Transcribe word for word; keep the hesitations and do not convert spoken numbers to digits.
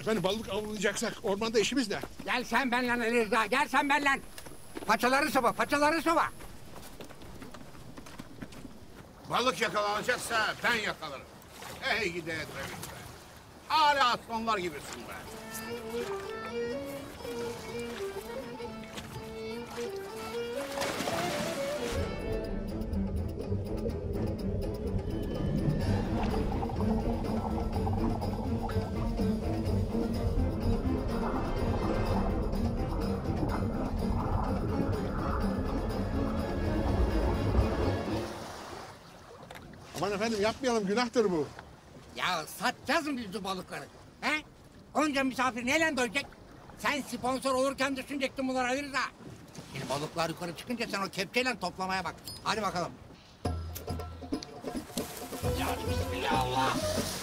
Efendim balık avlayacaksak ormanda işimiz ne? Gel sen benle Ali Rıza, gel sen benle. Paçaları soba, paçaları soba. Balık yakalanacaksa ben yakalarım. Ey gide Edremit be. Hala aslanlar gibisin be. Aman efendim yapmayalım, günahtır bu. Ya satacağız mı biz bu balıkları? He? Onca misafir neyle doyacak? Sen sponsor olurken düşünecektin bunları Ali Rıza. Şimdi balıklar yukarı çıkınca sen o kepçeyle toplamaya bak. Hadi bakalım. Ya bismillah Allah.